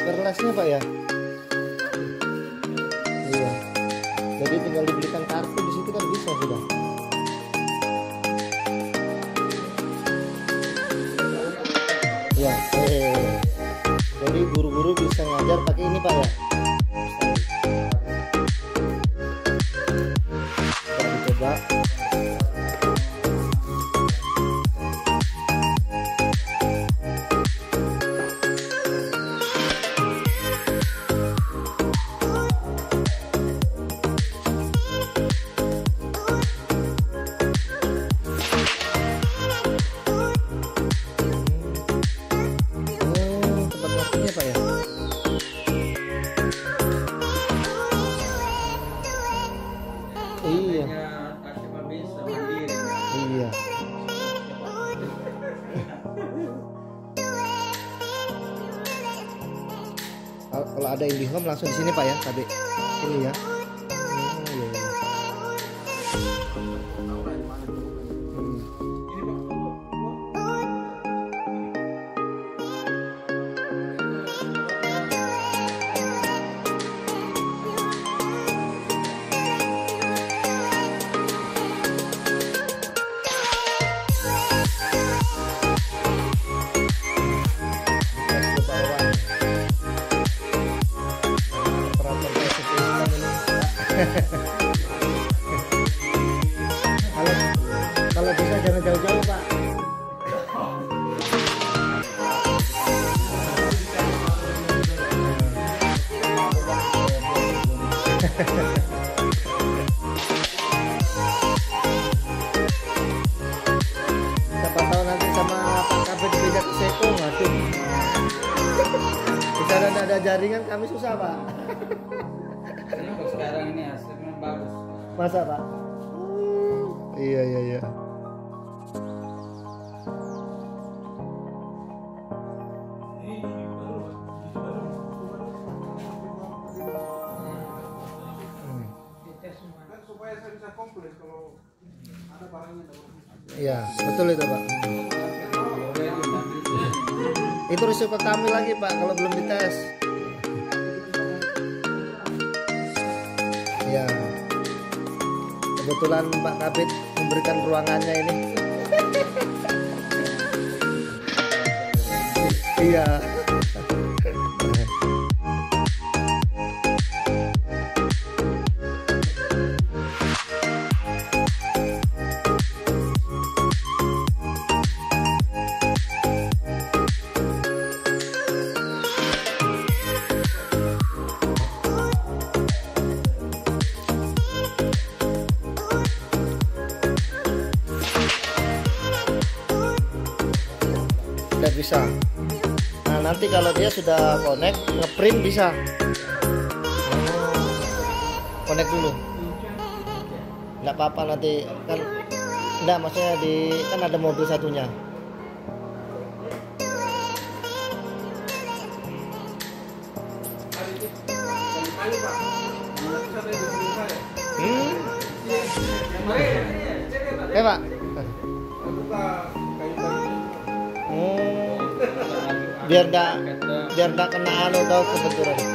wirelessnya Pak ya. Iya. Jadi tinggal dibelikan kartu di situ kan bisa sudah. Ya, jadi guru-guru bisa ngajar pakai ini Pak ya. Kita dicoba. Pak ya. Iya. Iya. Kalau ada IndiHome langsung di sini Pak ya, tadi. Ini ya. Iya, iya. Kalau bisa jangan jauh-jauh Pak. Siapa tahu nanti sama Pak Kabit diajak ke Seko, waduh. Di sana ada jaringan kami susah Pak. Sekarang ini hasilnya bagus. Masa Pak? Iya iya iya. Supaya saya bisa komplit kalau ada barangnya. Iya betul itu Pak. Itu risiko kami lagi Pak kalau belum dites. Ya, kebetulan Pak Kabit memberikan ruangannya ini. Iya. Udah bisa. Nah nanti kalau dia sudah connect ngeprint bisa. Connect dulu. Nggak apa-apa nanti kan. Nggak maksudnya kan ada mobil satunya. Pak. Biar nggak kena anu tahu kebetulan.